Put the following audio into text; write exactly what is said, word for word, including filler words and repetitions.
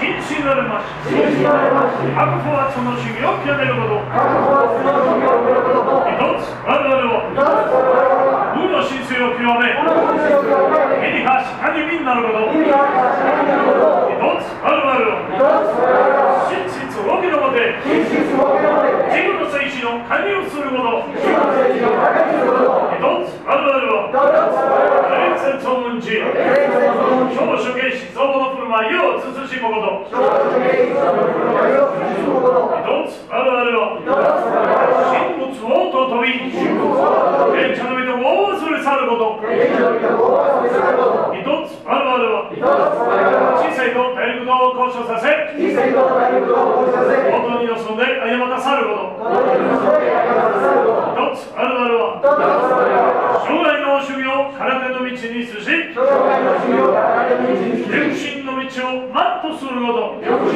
禁止なれまし。格好はその主義を極めること。一つ我々は無の神聖を極め、目に発し励みになること。一つ我々は真実を受け止めて、自分の精神を加入すること。一つ我々は霊説を運じ、小処刑し造語の振る舞いを慎むこと。一つ我々は神仏を尊び、天地の御手を忘れ去ること。一つ我々は知性と体力を交渉させ、元に望んで誤った去ること。一つ我々は将来の主義を空手の道に移し、良心の道を全うすること。